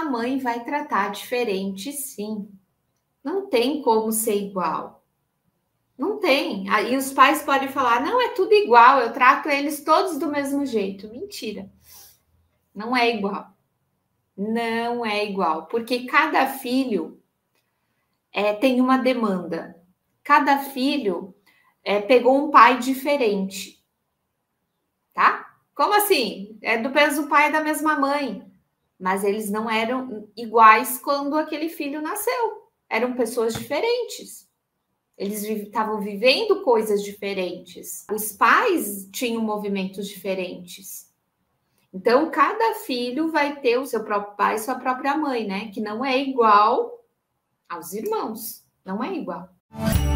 a mãe vai tratar diferente, sim. Não tem como ser igual. Não tem. Aí os pais podem falar: não, é tudo igual, eu trato eles todos do mesmo jeito. Mentira. Não é igual. Não é igual, porque cada filho tem uma demanda. Cada filho pegou um pai diferente, tá? Como assim? É do mesmo pai e da mesma mãe, mas eles não eram iguais quando aquele filho nasceu. Eram pessoas diferentes. Eles estavam vivendo coisas diferentes. Os pais tinham movimentos diferentes. Então, cada filho vai ter o seu próprio pai e sua própria mãe, né? Que não é igual aos irmãos. Não é igual.